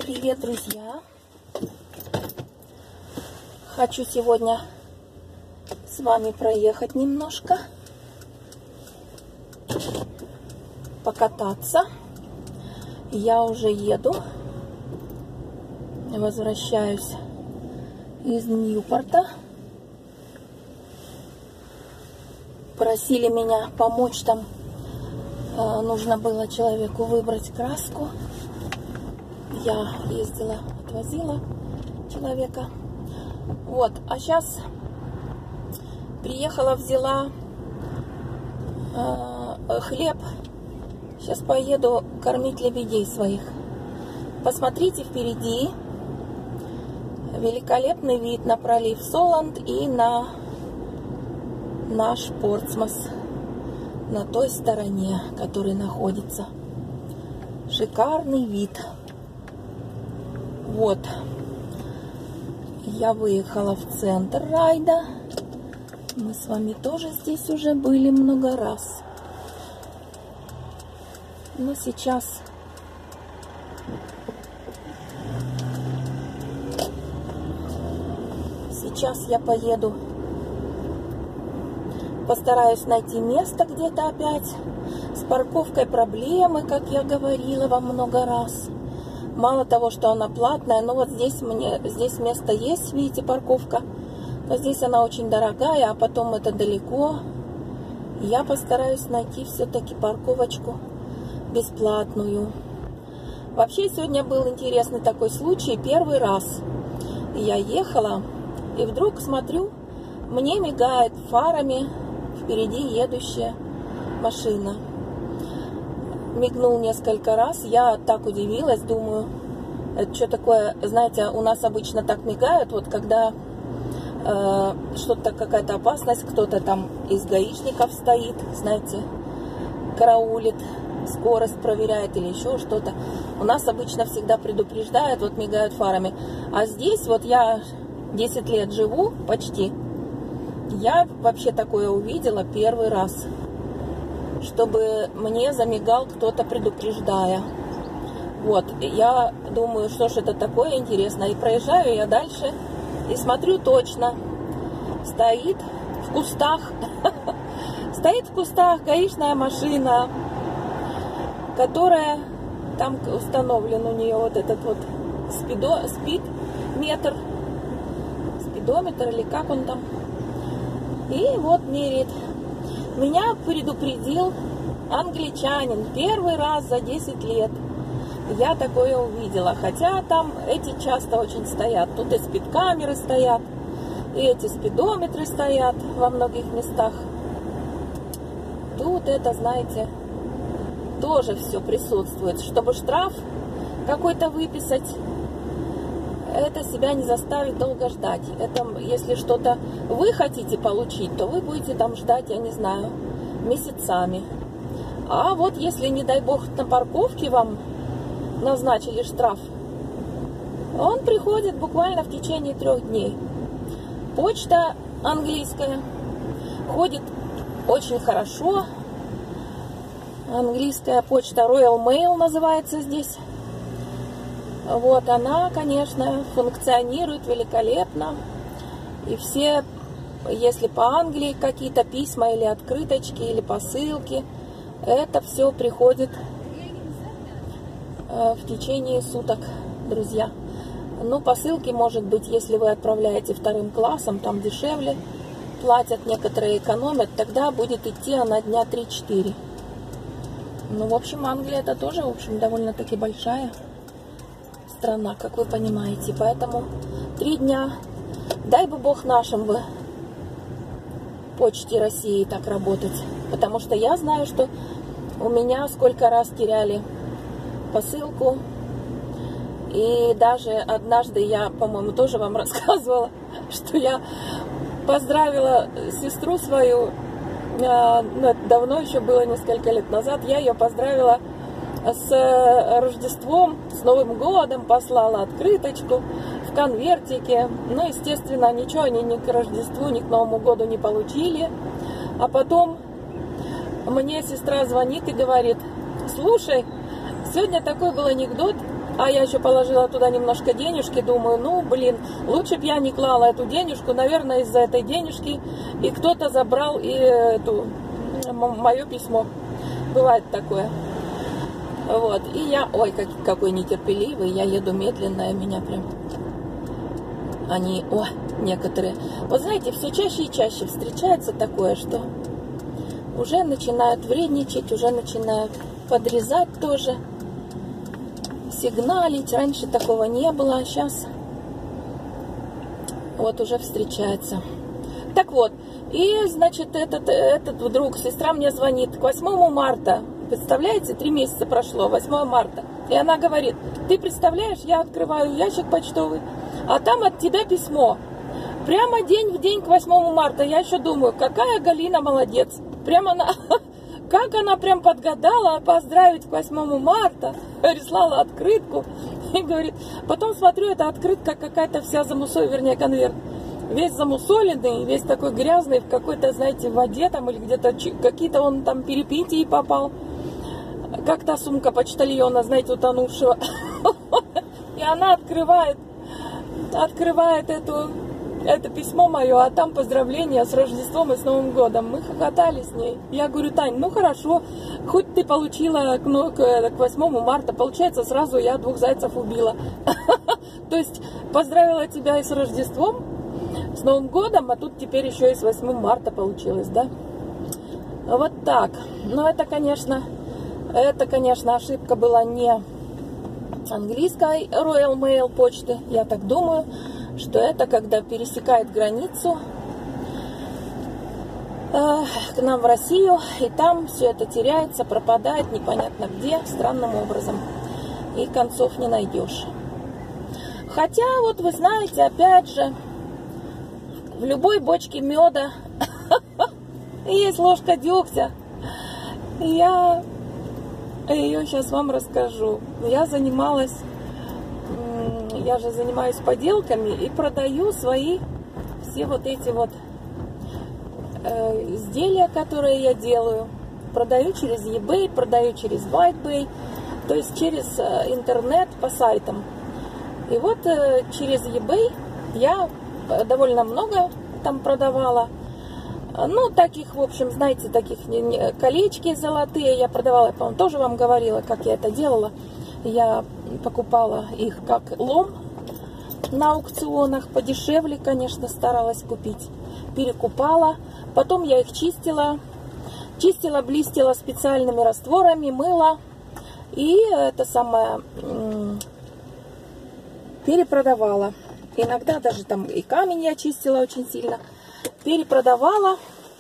Привет, друзья! Хочу сегодня с вами проехать немножко, покататься. Я уже еду, возвращаюсь из Ньюпорта. Просили меня помочь там, нужно было человеку выбрать краску. Я ездила, отвозила человека. Вот, а сейчас приехала, взяла хлеб. Сейчас поеду кормить лебедей своих. Посмотрите впереди великолепный вид на пролив Соланд и на наш Портсмус на той стороне, который находится. Шикарный вид. Вот, я выехала в центр Райда. Мы с вами тоже здесь уже были много раз. Но сейчас я поеду. Постараюсь найти место где-то опять. С парковкой проблемы, как я говорила вам много раз. Мало того, что она платная, но вот здесь место есть, видите, парковка. Но здесь она очень дорогая, а потом это далеко. Я постараюсь найти все-таки парковочку бесплатную. Вообще, сегодня был интересный такой случай. Первый раз я ехала, и вдруг смотрю, мне мигает фарами впереди едущая машина. Мигнул несколько раз, я так удивилась, думаю, это что такое, знаете, у нас обычно так мигают, вот когда что-то, какая-то опасность, кто-то там из гаишников стоит, знаете, караулит, скорость проверяет или еще что-то. У нас обычно всегда предупреждают, вот мигают фарами. А здесь вот я 10 лет живу, почти, я вообще такое увидела первый раз, чтобы мне замигал кто-то, предупреждая. Вот, я думаю, что ж это такое интересно. И проезжаю я дальше, и смотрю точно. Стоит в кустах, стоит в кустах гаишная машина, которая, там установлен у нее вот этот вот спидометр или как он там. И вот меряет. Меня предупредил англичанин. Первый раз за 10 лет я такое увидела. Хотя там эти часто очень стоят. Тут и спидкамеры стоят, и эти спидометры стоят во многих местах. Тут это, знаете, тоже все присутствует. Чтобы штраф какой-то выписать, это себя не заставит долго ждать. Это, если что-то вы хотите получить, то вы будете там ждать, я не знаю, месяцами. А вот если, не дай бог, на парковке вам назначили штраф, он приходит буквально в течение 3 дней. Почта английская ходит очень хорошо. Английская почта Royal Mail называется здесь. Вот она, конечно, функционирует великолепно. И все, если по Англии какие-то письма или открыточки, или посылки, это все приходит в течение суток, друзья. Ну, посылки, может быть, если вы отправляете 2 классом, там дешевле платят, некоторые экономят, тогда будет идти она дня 3-4. Ну, в общем, Англия это тоже, в общем, довольно-таки большая страна, как вы понимаете. Поэтому 3 дня. Дай бы Бог нашим бы Почте России так работать. Потому что я знаю, что у меня сколько раз теряли посылку. И даже однажды я, по-моему, тоже вам рассказывала, что я поздравила сестру свою, давно еще было, несколько лет назад, я ее поздравила с Рождеством, с Новым годом, послала открыточку в конвертике. Ну, естественно, ничего они ни к Рождеству, ни к Новому году не получили. А потом мне сестра звонит и говорит: слушай, сегодня такой был анекдот, А я еще положила туда немножко денежки, думаю, ну, блин, лучше бы я не клала эту денежку, наверное, из-за этой денежки, и кто-то забрал и мое письмо. Бывает такое. Вот, и я, ой, какой нетерпеливый, я еду медленно, и меня прям, они, некоторые, вы знаете, все чаще и чаще встречается такое, что уже начинают вредничать, уже начинают подрезать тоже, сигналить, раньше такого не было, а сейчас вот уже встречается. Так вот, и, значит, этот вдруг, сестра мне звонит к 8 марта, представляете, 3 месяца прошло, 8 марта, и она говорит, ты представляешь, я открываю ящик почтовый, а там от тебя письмо, прямо день в день к 8 марта, я еще думаю, какая Галина молодец, прямо она, как она прям подгадала поздравить к 8 марта, прислала открытку, и говорит, потом смотрю, это открытка какая-то вся вернее, конверт, весь замусоленный, весь такой грязный, в какой-то, знаете, в воде там или где-то какие-то он там перипетии попал. Как та сумка почтальона, знаете, утонувшего. И она открывает это письмо мое, а там поздравления с Рождеством и с Новым годом. Мы хохотали с ней. Я говорю, Тань, ну хорошо, хоть ты получила к 8 марта, получается, сразу я 2 зайцев убила. То есть поздравила тебя и с Рождеством, с Новым годом, а тут теперь еще и с 8 марта получилось, да? Вот так. Но это, конечно, ошибка была не английской Royal Mail почты. Я так думаю, что это когда пересекает границу к нам в Россию, и там все это теряется, пропадает непонятно где, странным образом. И концов не найдешь. Хотя, вот вы знаете, опять же, в любой бочке меда есть ложка дегтя. Я ее сейчас вам расскажу. Я же занимаюсь поделками и продаю свои все вот эти вот изделия, которые я делаю. Продаю через eBay, продаю через WhiteBay, то есть через интернет по сайтам. И вот через eBay я довольно много там продавала. Ну, таких, в общем, знаете, таких колечки золотые я продавала. Я, по-моему, тоже вам говорила, как я это делала. Я покупала их как лом на аукционах. Подешевле, конечно, старалась купить. Перекупала. Потом я их чистила, блистила специальными растворами, мыла. И это самое перепродавала. Иногда даже там и камень я чистила очень сильно. Перепродавала.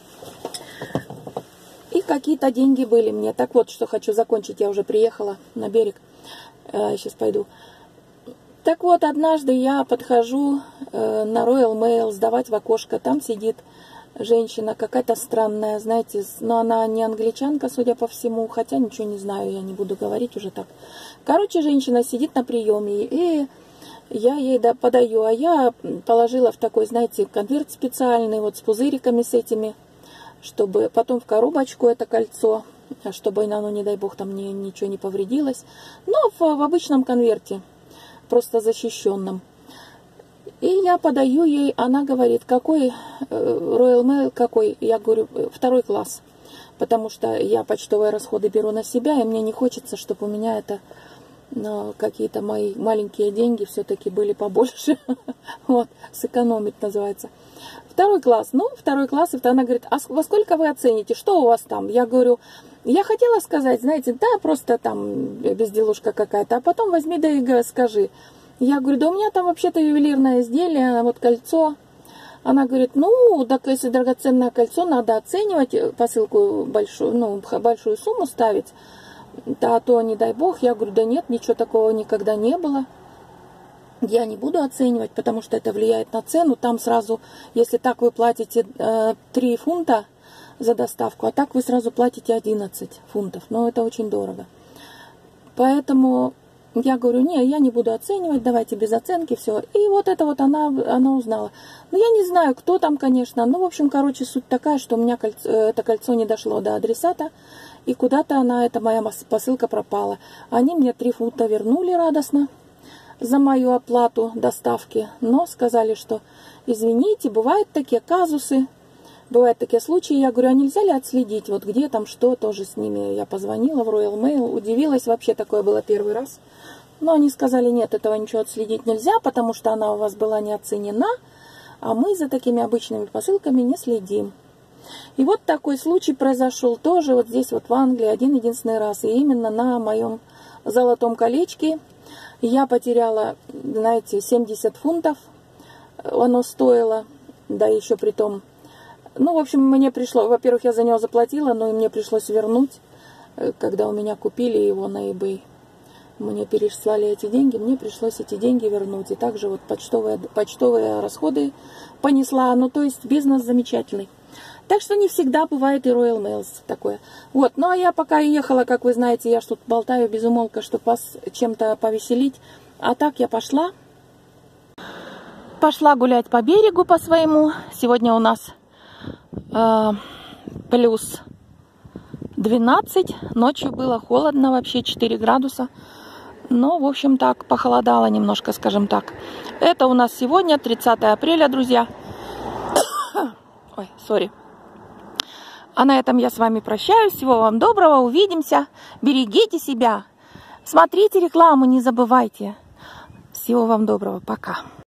И какие-то деньги были мне. Так вот, что хочу закончить. Я уже приехала на берег. Сейчас пойду. Так вот, однажды я подхожу на Royal Mail сдавать в окошко. Там сидит женщина какая-то странная, знаете. Но она не англичанка, судя по всему. Хотя ничего не знаю, я не буду говорить уже так. Короче, женщина сидит на приеме. И я ей подаю, а я положила в такой, знаете, конверт специальный, вот с пузыриками с этими, чтобы потом в коробочку это кольцо, чтобы оно, не дай бог, там ничего не повредилось. Но в обычном конверте, просто защищенном. И я подаю ей, она говорит, какой Royal Mail, какой? Я говорю, 2 класс, потому что я почтовые расходы беру на себя, и мне не хочется, чтобы у меня это... Но какие-то мои маленькие деньги все-таки были побольше. Вот, сэкономить называется. 2 класс. Ну, 2 класс. И она говорит, а во сколько вы оцените? Что у вас там? Я говорю, я хотела сказать, знаете, да, просто там безделушка какая-то. А потом возьми да и скажи. Я говорю, да у меня там вообще-то ювелирное изделие, вот кольцо. Она говорит, ну, так если драгоценное кольцо, надо оценивать, посылку большую, ну, большую сумму ставить. Да, то не дай бог. Я говорю, да нет, ничего такого никогда не было. Я не буду оценивать, потому что это влияет на цену. Там сразу, если так вы платите 3 фунта за доставку, а так вы сразу платите 11 фунтов. Но это очень дорого. Поэтому я говорю, не, я не буду оценивать, давайте без оценки, все. И вот это вот она узнала. Ну, я не знаю, кто там, конечно. Ну, в общем, короче, суть такая, что у меня это кольцо не дошло до адресата. И куда-то она, эта моя посылка, пропала. Они мне 3 фунта вернули радостно за мою оплату доставки. Но сказали, что извините, бывают такие казусы, бывают такие случаи. Я говорю, а нельзя ли отследить, вот где там что, тоже с ними. Я позвонила в Royal Mail, удивилась, вообще такое было первый раз. Но они сказали, нет, этого ничего отследить нельзя, потому что она у вас была не оценена, а мы за такими обычными посылками не следим. И вот такой случай произошел тоже вот здесь вот в Англии один-единственный раз. И именно на моем золотом колечке я потеряла, знаете, 70 фунтов оно стоило, да еще при том. Ну, в общем, мне пришло, во-первых, я за него заплатила, но и мне пришлось вернуть, когда у меня купили его на eBay. Мне переслали эти деньги, мне пришлось эти деньги вернуть. И также вот почтовые расходы понесла. Ну, то есть бизнес замечательный. Так что не всегда бывает и Royal Mail такое. Вот, ну а я пока ехала, как вы знаете, я ж тут болтаю без умолка, чтобы вас чем-то повеселить. А так я пошла гулять по берегу по своему. Сегодня у нас плюс 12. Ночью было холодно, вообще 4 градуса. Но, в общем, так, похолодало немножко, скажем так. Это у нас сегодня 30 апреля, друзья. Ой, сори. А на этом я с вами прощаюсь. Всего вам доброго. Увидимся. Берегите себя. Смотрите рекламу, не забывайте. Всего вам доброго. Пока.